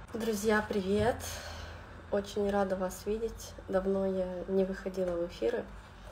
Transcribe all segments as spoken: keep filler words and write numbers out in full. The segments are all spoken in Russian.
Друзья, привет! Очень рада вас видеть. Давно я не выходила в эфиры.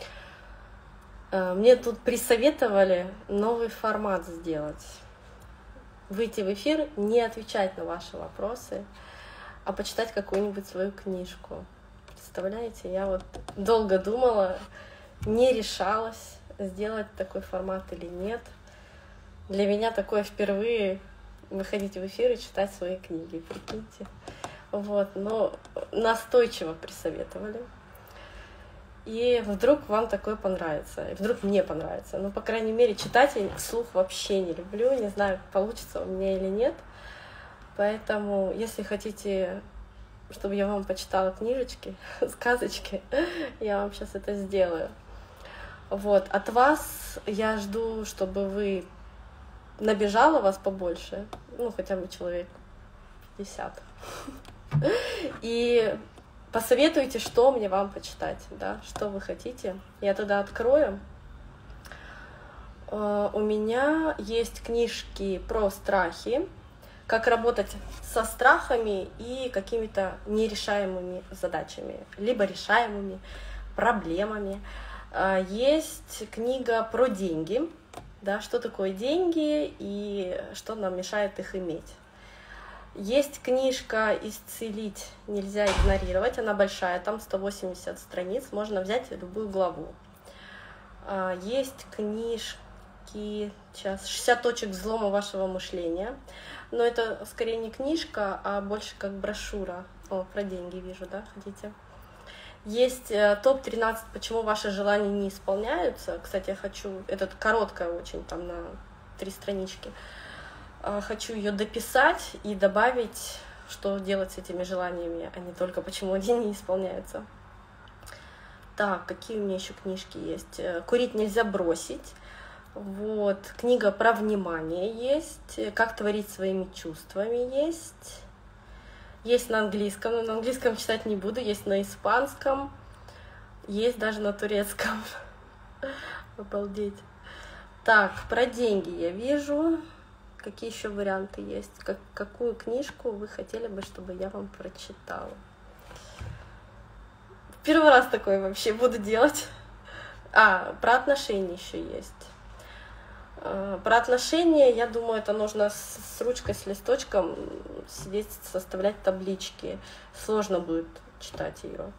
Мне тут присоветовали новый формат сделать. Выйти в эфир, не отвечать на ваши вопросы, а почитать какую-нибудь свою книжку. Представляете, я вот долго думала, не решалась, сделать такой формат или нет. Для меня такое впервые выходить в эфир и читать свои книги, прикиньте. Вот, но настойчиво присоветовали. И вдруг вам такое понравится, и вдруг мне понравится. Ну, по крайней мере, читать я вслух вообще не люблю, не знаю, получится у меня или нет. Поэтому, если хотите, чтобы я вам почитала книжечки, сказочки, я вам сейчас это сделаю. Вот, от вас я жду, чтобы вы набежало вас побольше, ну, хотя бы человек пятьдесят. И посоветуйте, что мне вам почитать, да, что вы хотите. Я тогда открою. У меня есть книжки про страхи, как работать со страхами и какими-то нерешаемыми задачами, либо решаемыми проблемами. Есть книга про деньги, да, что такое деньги и что нам мешает их иметь. Есть книжка «Исцелить нельзя игнорировать», она большая, там сто восемьдесят страниц, можно взять любую главу. Есть книжки, сейчас, шестьдесят точек взлома вашего мышления, но это скорее не книжка, а больше как брошюра. О, про деньги вижу, да, хотите? Есть топ тринадцать, почему ваши желания не исполняются. Кстати, я хочу, это короткая очень, там на три странички. Хочу ее дописать и добавить, что делать с этими желаниями, а не только почему они не исполняются. Так, какие у меня еще книжки есть? «Курить нельзя бросить». Вот, книга про внимание есть. «Как творить своими чувствами» есть. Есть на английском, но на английском читать не буду, есть на испанском, есть даже на турецком. Обалдеть. Так, про деньги я вижу. Какие еще варианты есть? Как, какую книжку вы хотели бы, чтобы я вам прочитала? Первый раз такое вообще буду делать. А, про отношения еще есть. Про отношения, я думаю, это нужно с, с ручкой, с листочком сидеть, составлять таблички. Сложно будет читать ее.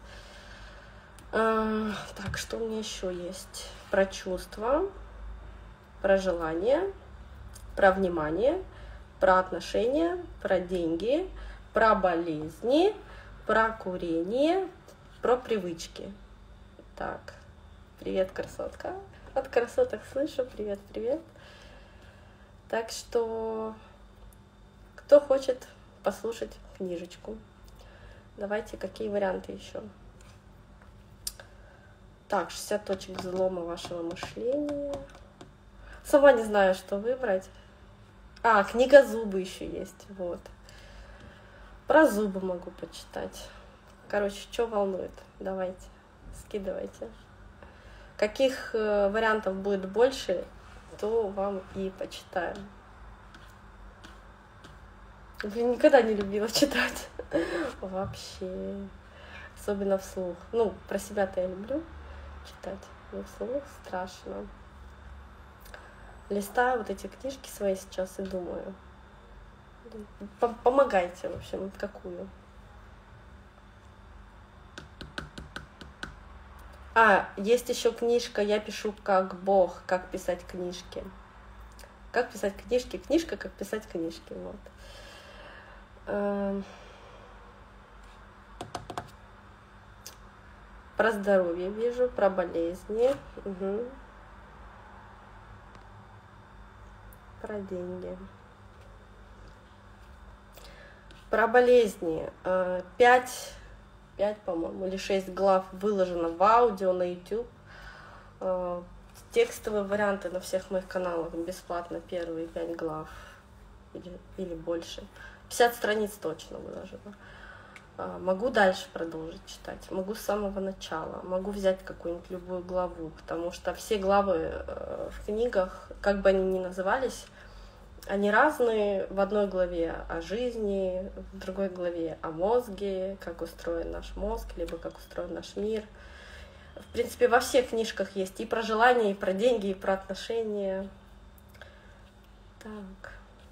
А, так, что у меня еще есть? Про чувства, про желания, про внимание, про отношения, про деньги, про болезни, про курение, про привычки. Так, привет, красотка. От красоток слышу, привет, привет. Так что, кто хочет послушать книжечку, давайте, какие варианты еще. Так, шестьдесят точек взлома вашего мышления. Сама не знаю, что выбрать. А, книга «Зубы» еще есть, вот. Про зубы могу почитать. Короче, что волнует? Давайте, скидывайте. Каких э, вариантов будет больше, то вам и почитаем. Блин, никогда не любила читать. Вообще. Особенно вслух. Ну, про себя-то я люблю читать, но вслух страшно. Листаю вот эти книжки свои сейчас и думаю. Помогайте, в общем, какую. А, есть еще книжка «Я пишу как Бог. Как писать книжки». Как писать книжки? Книжка «Как писать книжки». Вот. Про здоровье вижу, про болезни. Угу. Про деньги. Про болезни. Пять... пять, по-моему, или шесть глав выложено в аудио на YouTube. Текстовые варианты на всех моих каналах бесплатно, первые пять глав или, или больше. пятьдесят страниц точно выложено. Могу дальше продолжить читать, могу с самого начала, могу взять какую-нибудь любую главу, потому что все главы в книгах, как бы они ни назывались, Они разные, в одной главе о жизни, в другой главе о мозге, как устроен наш мозг, либо как устроен наш мир. В принципе, во всех книжках есть и про желания, и про деньги, и про отношения. Так.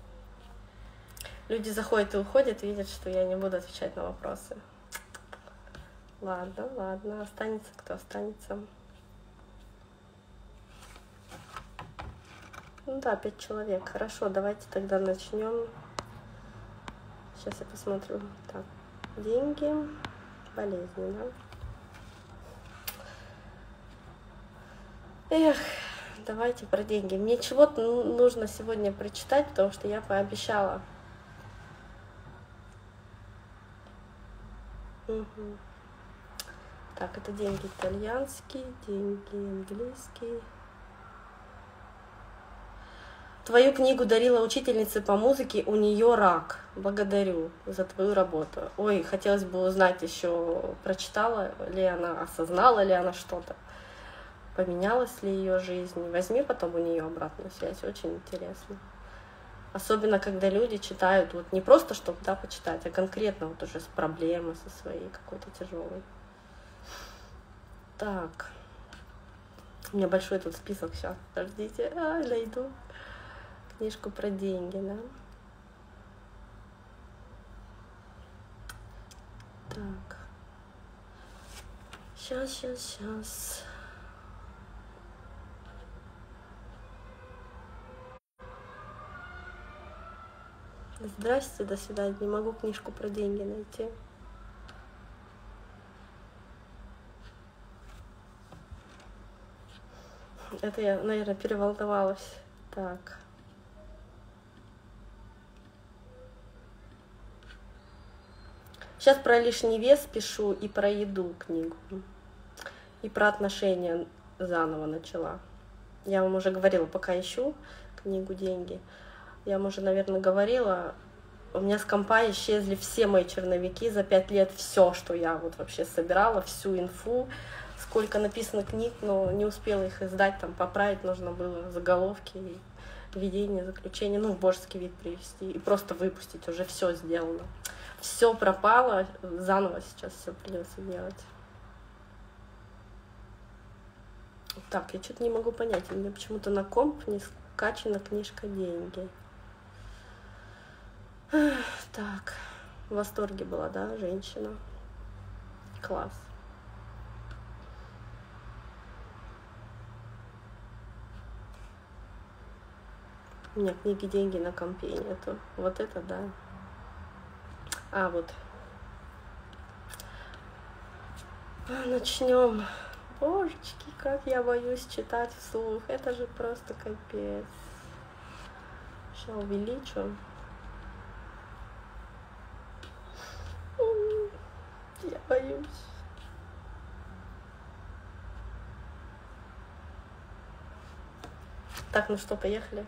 Люди заходят и уходят, видят, что я не буду отвечать на вопросы. Ладно, ладно, останется кто останется. Ну да, пять человек. Хорошо, давайте тогда начнем. Сейчас я посмотрю. Так, деньги, болезни, да? Эх, давайте про деньги. Мне чего-то нужно сегодня прочитать, потому что я пообещала. Угу. Так, это деньги итальянские, деньги английские. Твою книгу дарила учительнице по музыке, у нее рак. Благодарю за твою работу. Ой, хотелось бы узнать еще, прочитала ли она, осознала ли она что-то, поменялась ли ее жизнь. Возьми потом у нее обратную связь, очень интересно. Особенно, когда люди читают вот не просто, чтобы да, почитать, а конкретно вот уже с проблемой со своей какой-то тяжелой. Так. У меня большой тут список сейчас. Подождите, а, найду книжку про деньги, да? Так. Сейчас, сейчас, сейчас. Здрасте, до свидания. Не могу книжку про деньги найти. Это я, наверное, переволновалась. Так. Сейчас про лишний вес пишу и про еду книгу. И про отношения заново начала. Я вам уже говорила, пока ищу книгу «Деньги». Я вам уже, наверное, говорила, у меня с компа исчезли все мои черновики за пять лет, все, что я вот вообще собирала, всю инфу, сколько написано книг, но не успела их издать, там поправить нужно было заголовки, введение, заключение, ну, в божеский вид привести и просто выпустить, уже все сделано. Все пропало, заново сейчас все придется делать. Так, я что-то не могу понять, у меня почему-то на комп не скачана книжка «Деньги». Так, в восторге была, да, женщина? Класс. У меня книги «Деньги» на компе нету. Вот это да. А, вот. Начнем. Божечки, как я боюсь читать вслух. Это же просто капец. Сейчас увеличу. Я боюсь. Так, ну что, поехали.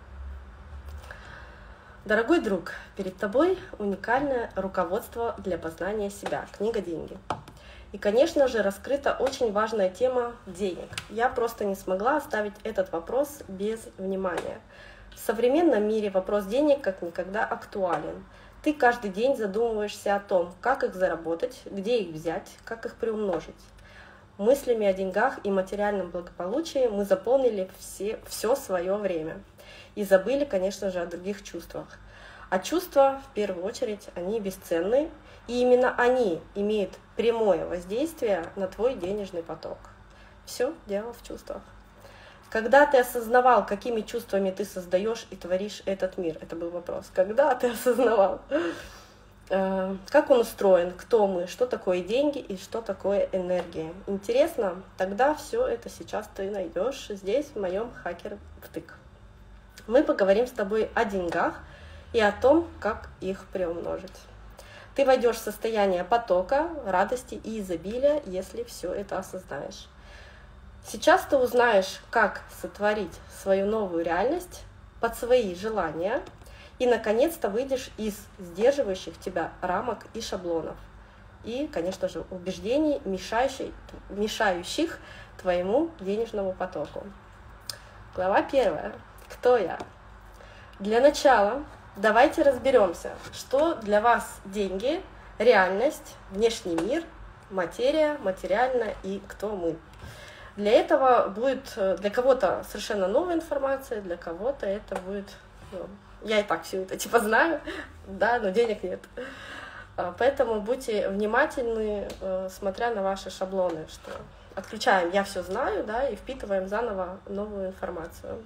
Дорогой друг, перед тобой уникальное руководство для познания себя. Книга «Деньги». И, конечно же, раскрыта очень важная тема денег. Я просто не смогла оставить этот вопрос без внимания. В современном мире вопрос денег как никогда актуален. Ты каждый день задумываешься о том, как их заработать, где их взять, как их приумножить. Мыслями о деньгах и материальном благополучии мы заполнили все, все свое время. И забыли, конечно же, о других чувствах. А чувства, в первую очередь, они бесценны, и именно они имеют прямое воздействие на твой денежный поток. Все дело в чувствах. Когда ты осознавал, какими чувствами ты создаешь и творишь этот мир? Это был вопрос. Когда ты осознавал, как он устроен, кто мы, что такое деньги и что такое энергия? Интересно? Тогда все это сейчас ты найдешь здесь, в моем Хакер Втык. Мы поговорим с тобой о деньгах и о том, как их приумножить. Ты войдешь в состояние потока, радости и изобилия, если все это осознаешь. Сейчас ты узнаешь, как сотворить свою новую реальность под свои желания и, наконец-то, выйдешь из сдерживающих тебя рамок и шаблонов. И, конечно же, убеждений, мешающих, мешающих твоему денежному потоку. Глава первая. Кто я? Для начала давайте разберемся, что для вас деньги, реальность, внешний мир, материя, материально и кто мы. Для этого будет для кого-то совершенно новая информация, для кого-то это будет... Ну, я и так все это типа знаю, да, но денег нет. Поэтому будьте внимательны, смотря на ваши шаблоны, что отключаем «я все знаю», да, и впитываем заново новую информацию.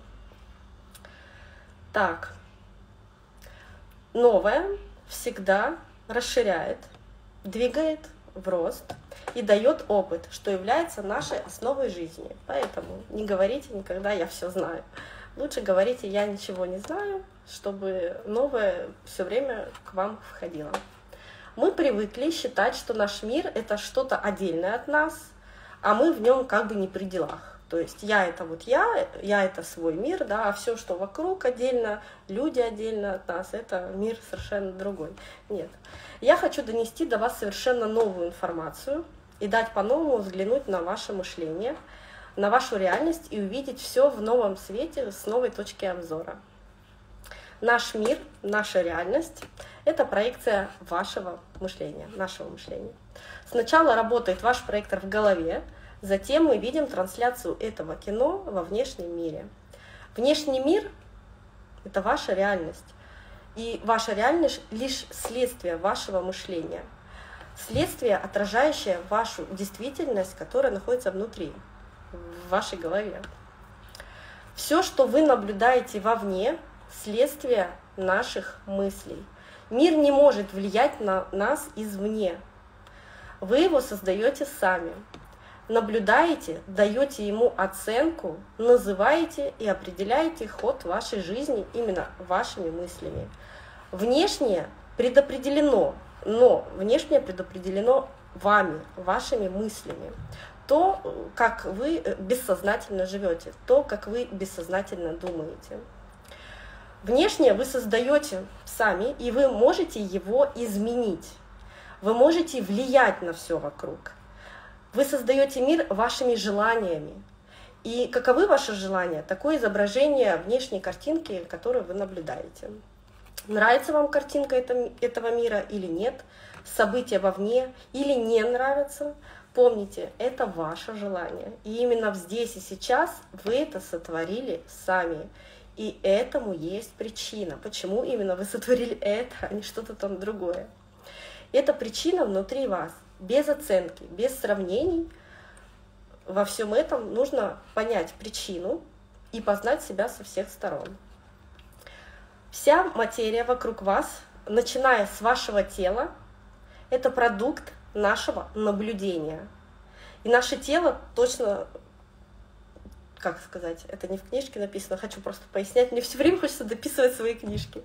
Так, новое всегда расширяет, двигает в рост и дает опыт, что является нашей основой жизни. Поэтому не говорите никогда «я все знаю». Лучше говорите «я ничего не знаю», чтобы новое все время к вам входило. Мы привыкли считать, что наш мир — это что-то отдельное от нас, а мы в нем как бы не при делах. То есть я — это вот я, я — это свой мир, да, а все, что вокруг отдельно, люди отдельно от нас — это мир совершенно другой. Нет. Я хочу донести до вас совершенно новую информацию и дать по-новому взглянуть на ваше мышление, на вашу реальность и увидеть все в новом свете, с новой точки обзора. Наш мир, наша реальность — это проекция вашего мышления, нашего мышления. Сначала работает ваш проектор в голове, затем мы видим трансляцию этого кино во внешнем мире. Внешний мир — это ваша реальность, и ваша реальность — лишь следствие вашего мышления, следствие, отражающее вашу действительность, которая находится внутри, в вашей голове. Все, что вы наблюдаете вовне, следствие наших мыслей. Мир не может влиять на нас извне. Вы его создаете сами. Наблюдаете, даете ему оценку, называете и определяете ход вашей жизни именно вашими мыслями. Внешнее предопределено, но внешнее предопределено вами, вашими мыслями. То, как вы бессознательно живете, то, как вы бессознательно думаете. Внешнее вы создаете сами, и вы можете его изменить. Вы можете влиять на все вокруг. Вы создаете мир вашими желаниями. И каковы ваши желания? Такое изображение внешней картинки, которую вы наблюдаете. Нравится вам картинка этого мира или нет? События вовне или не нравятся? Помните, это ваше желание. И именно здесь и сейчас вы это сотворили сами. И этому есть причина. Почему именно вы сотворили это, а не что-то там другое? Эта причина внутри вас. Без оценки, без сравнений. Во всем этом нужно понять причину и познать себя со всех сторон. Вся материя вокруг вас, начиная с вашего тела, это продукт нашего наблюдения. И наше тело точно, как сказать, это не в книжке написано, хочу просто пояснять, мне все время хочется дописывать свои книжки.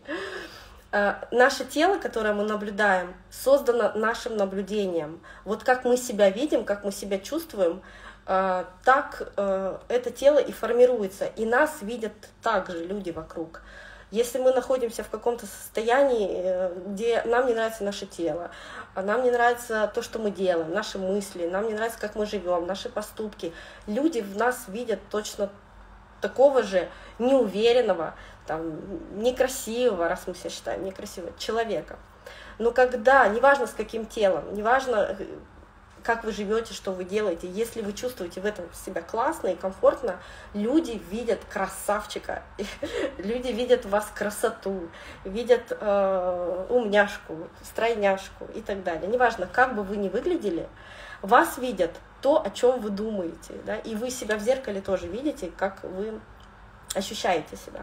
Наше тело, которое мы наблюдаем, создано нашим наблюдением. Вот как мы себя видим, как мы себя чувствуем, так это тело и формируется. И нас видят также люди вокруг. Если мы находимся в каком-то состоянии, где нам не нравится наше тело, нам не нравится то, что мы делаем, наши мысли, нам не нравится, как мы живем, наши поступки, люди в нас видят точно такого же неуверенного, там, некрасивого, раз мы себя считаем некрасивого, человека. Но когда, неважно с каким телом, неважно, как вы живете, что вы делаете, если вы чувствуете в этом себя классно и комфортно, люди видят красавчика, люди видят в вас красоту, видят э, умняшку, стройняшку и так далее. Неважно, как бы вы ни выглядели, вас видят то, о чем вы думаете, да, и вы себя в зеркале тоже видите, как вы ощущаете себя.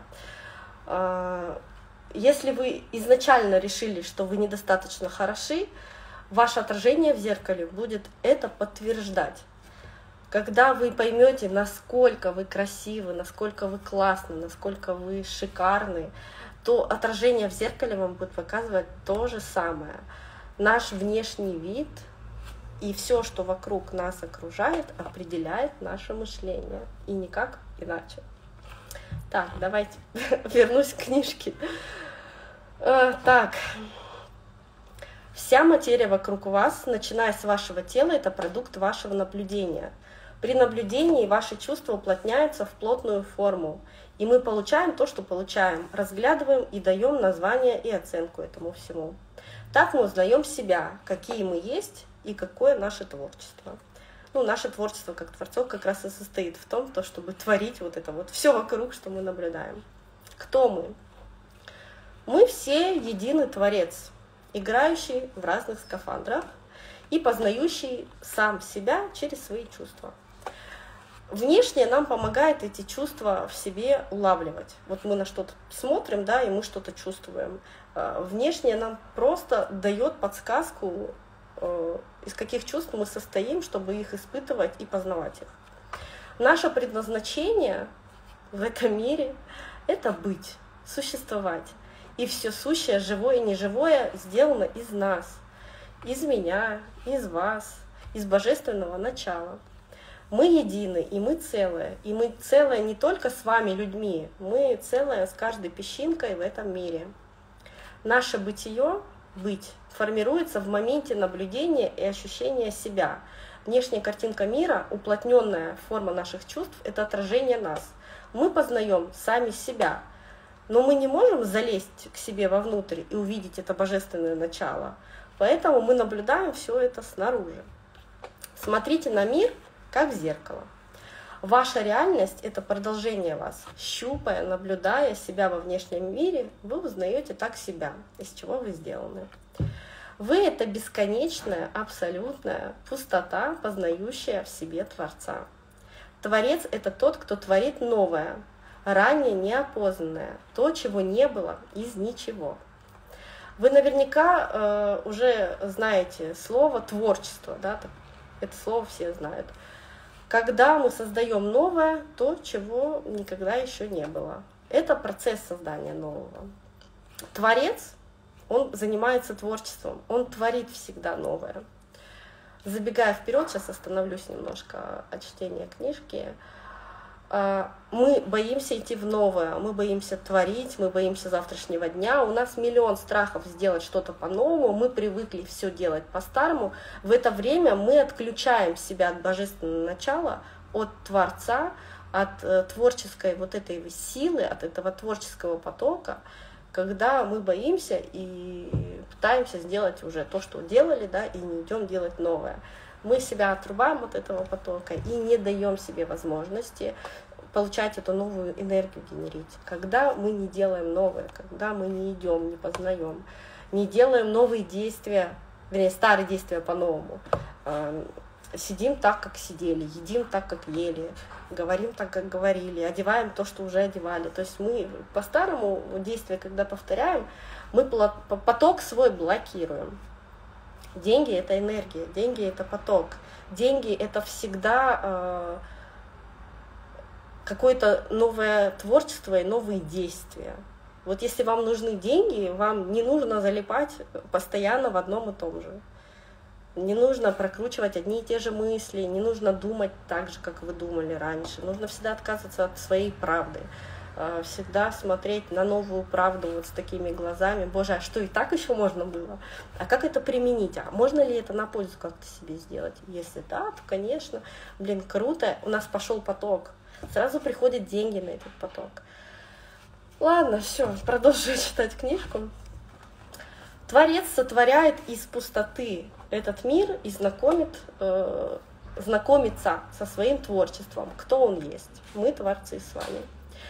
Э, если вы изначально решили, что вы недостаточно хороши, ваше отражение в зеркале будет это подтверждать. Когда вы поймете, насколько вы красивы, насколько вы классны, насколько вы шикарны, то отражение в зеркале вам будет показывать то же самое. Наш внешний вид и все, что вокруг нас окружает, определяет наше мышление. И никак иначе. Так, давайте вернусь к книжке. Так. Вся материя вокруг вас, начиная с вашего тела, это продукт вашего наблюдения. При наблюдении ваши чувства уплотняются в плотную форму, И мы получаем то, что получаем, разглядываем и даем название и оценку этому всему. Так мы узнаем себя, какие мы есть и какое наше творчество. Ну, наше творчество как творцов как раз и состоит в том, то, чтобы творить вот это вот все вокруг, что мы наблюдаем. Кто мы? Мы все единый творец, играющий в разных скафандрах и познающий сам себя через свои чувства. Внешне нам помогает эти чувства в себе улавливать. Вот мы на что-то смотрим, да, и мы что-то чувствуем. Внешне нам просто дает подсказку, из каких чувств мы состоим, чтобы их испытывать и познавать их. Наше предназначение в этом мире — это быть, существовать. И все сущее, живое и неживое, сделано из нас, из меня, из вас, из божественного начала. Мы едины, и мы целые. И мы целые не только с вами, людьми, мы целые с каждой песчинкой в этом мире. Наше бытие, быть, формируется в моменте наблюдения и ощущения себя. Внешняя картинка мира, уплотненная форма наших чувств — это отражение нас. Мы познаем сами себя, но мы не можем залезть к себе вовнутрь и увидеть это божественное начало. Поэтому мы наблюдаем все это снаружи. Смотрите на мир как в зеркало. Ваша реальность — это продолжение вас. Щупая, наблюдая себя во внешнем мире, вы узнаете так себя, из чего вы сделаны. Вы — это бесконечная, абсолютная пустота, познающая в себе Творца. Творец — это тот, кто творит новое, ранее неопознанное, то, чего не было из ничего. Вы наверняка э, уже знаете слово «творчество», да? Это слово все знают. Когда мы создаем новое, то, чего никогда еще не было. Это процесс создания нового. Творец, он занимается творчеством, он творит всегда новое. Забегая вперед, сейчас остановлюсь немножко от чтения книжки. Мы боимся идти в новое, мы боимся творить, мы боимся завтрашнего дня. У нас миллион страхов сделать что-то по-новому, мы привыкли все делать по-старому. В это время мы отключаем себя от божественного начала, от Творца, от творческой вот этой силы, от этого творческого потока, когда мы боимся и пытаемся сделать уже то, что делали, да, и не идем делать новое. Мы себя отрубаем от этого потока и не даем себе возможности получать эту новую энергию, генерить. Когда мы не делаем новое, когда мы не идем, не познаем, не делаем новые действия, вернее, старые действия по-новому, сидим так, как сидели, едим так, как ели, говорим так, как говорили, одеваем то, что уже одевали. То есть мы по-старому действия, когда повторяем, мы поток свой блокируем. Деньги — это энергия, деньги — это поток. Деньги — это всегда э, какое-то новое творчество и новые действия. Вот если вам нужны деньги, вам не нужно залипать постоянно в одном и том же. Не нужно прокручивать одни и те же мысли, не нужно думать так же, как вы думали раньше. Нужно всегда отказываться от своей правды. Всегда смотреть на новую правду вот с такими глазами. Боже, а что, и так еще можно было? А как это применить? А можно ли это на пользу как-то себе сделать? Если да, то, конечно, блин, круто, у нас пошел поток. Сразу приходят деньги на этот поток. Ладно, все, продолжу читать книжку. Творец сотворяет из пустоты этот мир и знакомит, э, знакомится со своим творчеством. Кто он есть? Мы творцы с вами.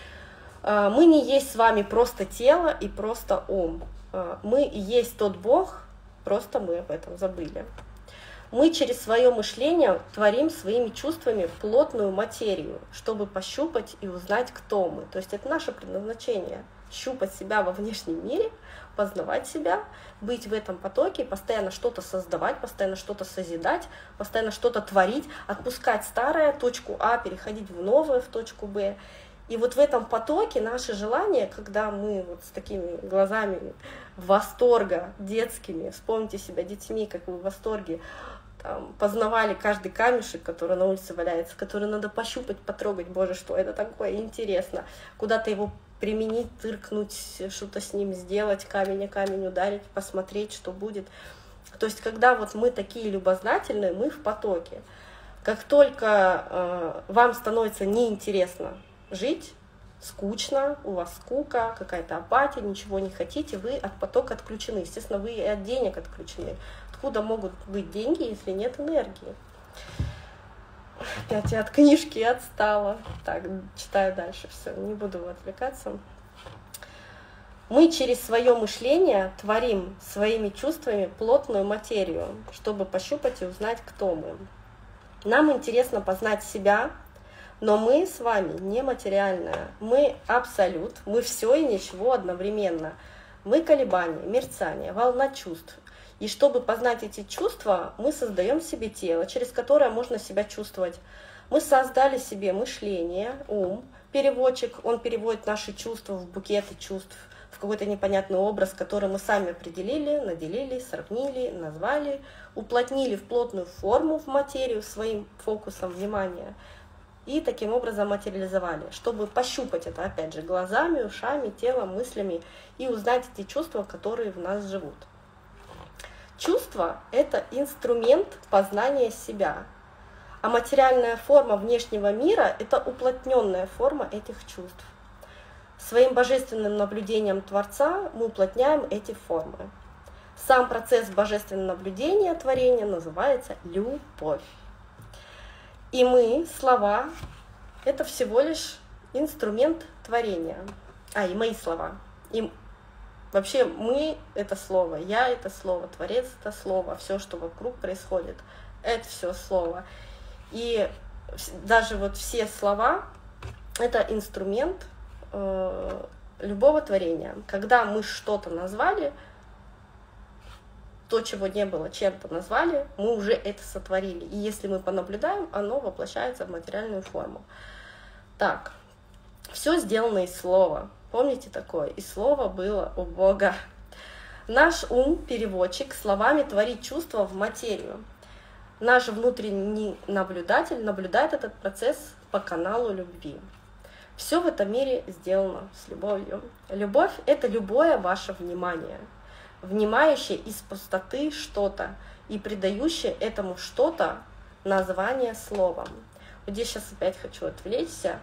Мы не есть с вами просто тело и просто ум. Мы и есть тот Бог, просто мы об этом забыли. Мы через свое мышление творим своими чувствами плотную материю, чтобы пощупать и узнать, кто мы. То есть это наше предназначение — щупать себя во внешнем мире, познавать себя, быть в этом потоке, постоянно что-то создавать, постоянно что-то созидать, постоянно что-то творить, отпускать старое, точку А, переходить в новое, в точку Б. И вот в этом потоке наши желания, когда мы вот с такими глазами восторга детскими, вспомните себя детьми, как вы в восторге там, познавали каждый камешек, который на улице валяется, который надо пощупать, потрогать, боже, что это такое, интересно, куда-то его применить, тыркнуть, что-то с ним сделать, камень о камень ударить, посмотреть, что будет. То есть когда вот мы такие любознательные, мы в потоке. Как только э, вам становится неинтересно жить, скучно, у вас скука, какая-то апатия, ничего не хотите, вы от потока отключены. Естественно, вы и от денег отключены. Откуда могут быть деньги, если нет энергии? Опять я от книжки отстала. Так, читаю дальше, все, не буду отвлекаться. Мы через свое мышление творим своими чувствами плотную материю, чтобы пощупать и узнать, кто мы. Нам интересно познать себя, но мы с вами нематериальное. Мы абсолют, мы все и ничего одновременно. Мы колебания, мерцание, волна чувств. И чтобы познать эти чувства, мы создаем себе тело, через которое можно себя чувствовать. Мы создали себе мышление, ум, переводчик, он переводит наши чувства в букеты чувств, в какой-то непонятный образ, который мы сами определили, наделили, сравнили, назвали, уплотнили в плотную форму, в материю своим фокусом внимания и таким образом материализовали, чтобы пощупать это, опять же, глазами, ушами, телом, мыслями и узнать эти чувства, которые в нас живут. Чувство — это инструмент познания себя, а материальная форма внешнего мира — это уплотненная форма этих чувств. Своим божественным наблюдением Творца мы уплотняем эти формы. Сам процесс божественного наблюдения творения называется любовь. И мы, слова, это всего лишь инструмент творения. А, и мои слова. И вообще мы — это слово, я — это слово, Творец — это слово, все, что вокруг происходит, это все слово. И даже вот все слова — это инструмент э, любого творения. Когда мы что-то назвали, то, чего не было, чем-то назвали, мы уже это сотворили. И если мы понаблюдаем, оно воплощается в материальную форму. Так, все сделано из слова. Помните такое? И слово было у Бога. Наш ум, переводчик, словами творит чувства в материю. Наш внутренний наблюдатель наблюдает этот процесс по каналу любви. Все в этом мире сделано с любовью. Любовь — это любое ваше внимание, внимающее из пустоты что-то и придающее этому что-то название словом. Вот здесь сейчас опять хочу отвлечься.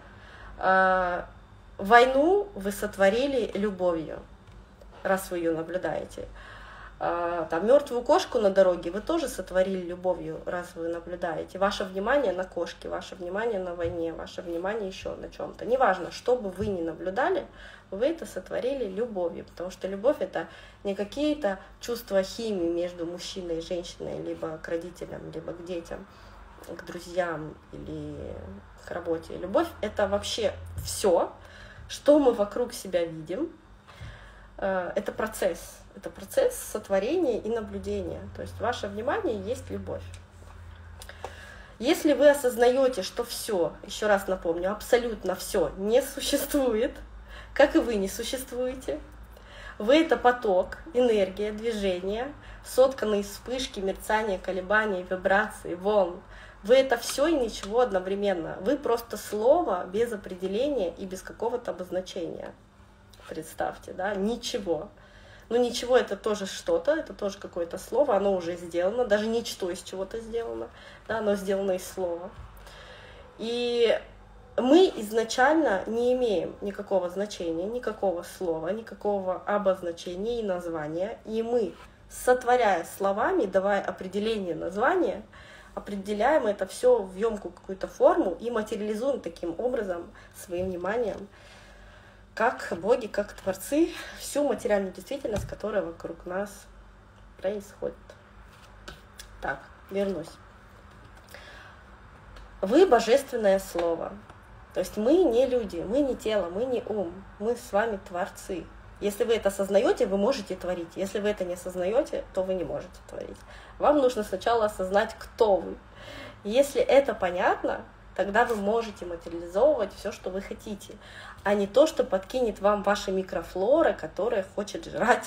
Войну вы сотворили любовью, раз вы ее наблюдаете. Там мертвую кошку на дороге вы тоже сотворили любовью, раз вы наблюдаете. Ваше внимание на кошке, ваше внимание на войне, ваше внимание еще на чем-то. Неважно, что бы вы ни наблюдали, вы это сотворили любовью, потому что любовь — это не какие-то чувства химии между мужчиной и женщиной, либо к родителям, либо к детям, к друзьям или к работе. Любовь — это вообще все, что мы вокруг себя видим. Это процесс. Это процесс сотворения и наблюдения. То есть ваше внимание есть любовь. Если вы осознаете, что все, еще раз напомню, абсолютно все не существует, как и вы не существуете, вы — это поток, энергия, движение, сотканный из вспышки, мерцания, колебаний, вибраций, волн. Вы — это все и ничего одновременно. Вы просто слово без определения и без какого-то обозначения. Представьте, да, ничего. Ну, ничего — это тоже что-то, это тоже какое-то слово, оно уже сделано, даже ничто из чего-то сделано, да, оно сделано из слова. И мы изначально не имеем никакого значения, никакого слова, никакого обозначения и названия, и мы, сотворяя словами, давая определение названия, определяем это все в емкую какую-то форму и материализуем таким образом своим вниманием, как боги, как творцы, всю материальную действительность, которая вокруг нас происходит. Так, вернусь. Вы — божественное слово. То есть мы не люди, мы не тело, мы не ум, мы с вами творцы. Если вы это осознаете, вы можете творить. Если вы это не осознаете, то вы не можете творить. Вам нужно сначала осознать, кто вы. Если это понятно, тогда вы можете материализовывать все, что вы хотите, а не то, что подкинет вам ваша микрофлора, которая хочет жрать.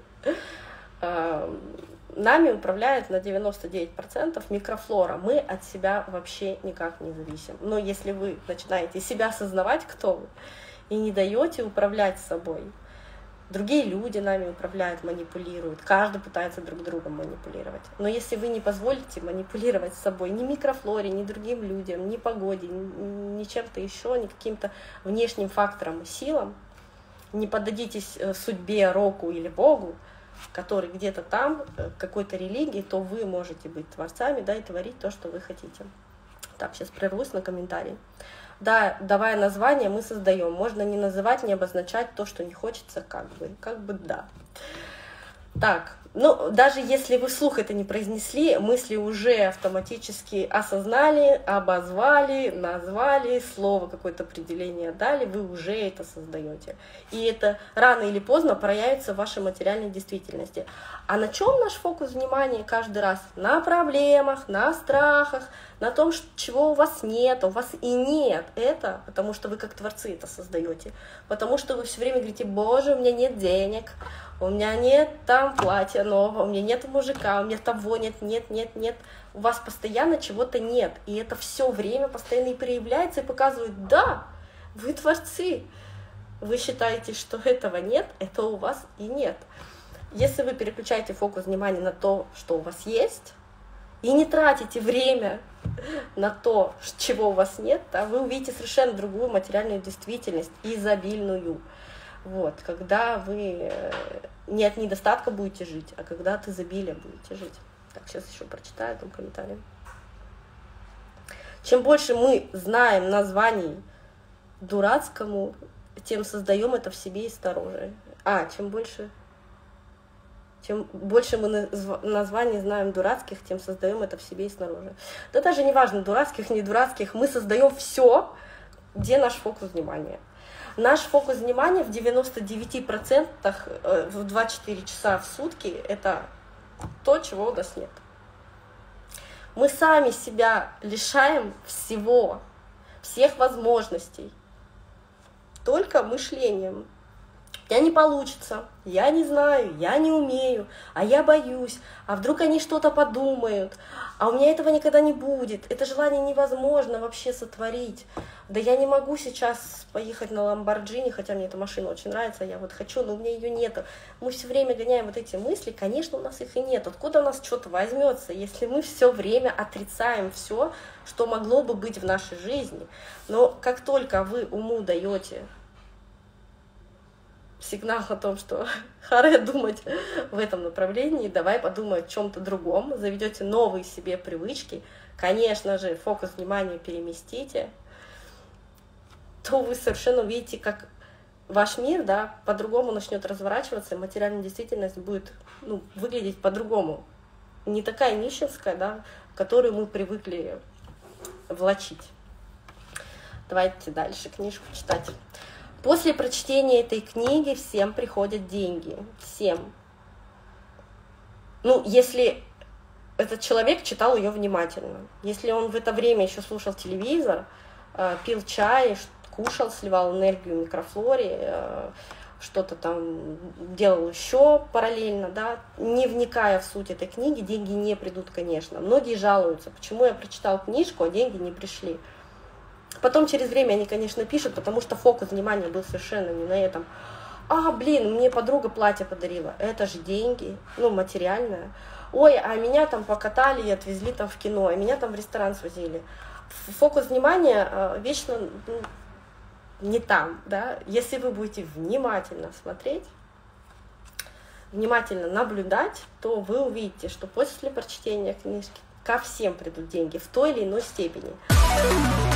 Нами управляет на девяносто девять процентов микрофлора. Мы от себя вообще никак не зависим. Но если вы начинаете себя осознавать, кто вы, и не даете управлять собой, другие люди нами управляют, манипулируют, каждый пытается друг другом манипулировать. Но если вы не позволите манипулировать собой ни микрофлоре, ни другим людям, ни погоде, ни чем-то еще, ни каким-то внешним факторам и силам, не поддадитесь судьбе, року или Богу, который где-то там, какой-то религии, то вы можете быть творцами, да, и творить то, что вы хотите. Так, сейчас прервусь на комментарии. Да, давая название, мы создаем. Можно не называть, не обозначать то, что не хочется, как бы, как бы да. Так, ну, даже если вы вслух это не произнесли, мысли уже автоматически осознали, обозвали, назвали, слово какое-то определение дали, вы уже это создаете. И это рано или поздно проявится в вашей материальной действительности. А на чем наш фокус внимания каждый раз? На проблемах, на страхах, на том, чего у вас нет, у вас и нет. Это потому что вы как творцы это создаете. Потому что вы все время говорите: боже, у меня нет денег, у меня нет там платья нового, у меня нет мужика, у меня того нет, нет, нет, нет. У вас постоянно чего-то нет. И это все время постоянно и проявляется, и показывает: да, вы творцы. Вы считаете, что этого нет, это у вас и нет. Если вы переключаете фокус внимания на то, что у вас есть, и не тратите время на то, чего у вас нет, да, вы увидите совершенно другую материальную действительность, изобильную. Вот, когда вы не от недостатка будете жить, а когда от изобилия будете жить. Так, сейчас еще прочитаю там комментарий. Чем больше мы знаем названий дурацкому, тем создаем это в себе и снаружи. А, чем больше... Чем больше мы названий знаем дурацких, тем создаем это в себе и снаружи. Да даже не важно, дурацких, не дурацких, мы создаем все, где наш фокус внимания. Наш фокус внимания в девяноста девяти процентах в двадцать четыре часа в сутки — это то, чего у нас нет. Мы сами себя лишаем всего, всех возможностей, только мышлением. Я не получится, я не знаю, я не умею, а я боюсь, а вдруг они что-то подумают, а у меня этого никогда не будет. Это желание невозможно вообще сотворить. Да я не могу сейчас поехать на Ламборджини, хотя мне эта машина очень нравится, я вот хочу, но у меня ее нету. Мы все время гоняем вот эти мысли, конечно, у нас их и нет. Откуда у нас что-то возьмется, если мы все время отрицаем все, что могло бы быть в нашей жизни? Но как только вы уму даете сигнал о том, что харе думать в этом направлении, давай подумай о чем-то другом, заведете новые себе привычки, конечно же, фокус внимания переместите, то вы совершенно увидите, как ваш мир, да, по-другому начнет разворачиваться, и материальная действительность будет, ну, выглядеть по-другому. Не такая нищенская, да, которую мы привыкли влачить. Давайте дальше книжку читать. После прочтения этой книги всем приходят деньги. Всем. Ну, если этот человек читал ее внимательно. Если он в это время еще слушал телевизор, пил чай, кушал, сливал энергию в микрофлоре, что-то там делал еще параллельно, да, не вникая в суть этой книги, деньги не придут, конечно. Многие жалуются, почему я прочитал книжку, а деньги не пришли. Потом через время они, конечно, пишут, потому что фокус внимания был совершенно не на этом. А, блин, мне подруга платье подарила. Это же деньги, ну, материальное. Ой, а меня там покатали и отвезли там в кино, а меня там в ресторан свозили. Фокус внимания вечно, ну, не там, да. Если вы будете внимательно смотреть, внимательно наблюдать, то вы увидите, что после прочтения книжки ко всем придут деньги в той или иной степени.